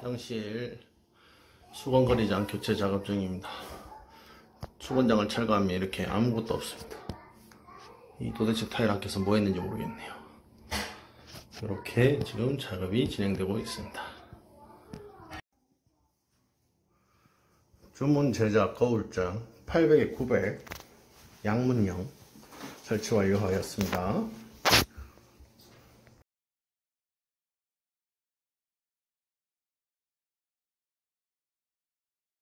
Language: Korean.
화장실 수건거리장 교체 작업 중입니다. 수건장을 철거하면 이렇게 아무것도 없습니다. 이 도대체 타일 안에서 뭐 했는지 모르겠네요. 이렇게 지금 작업이 진행되고 있습니다. 주문 제작 거울장 800에 900 양문형 설치 완료하였습니다.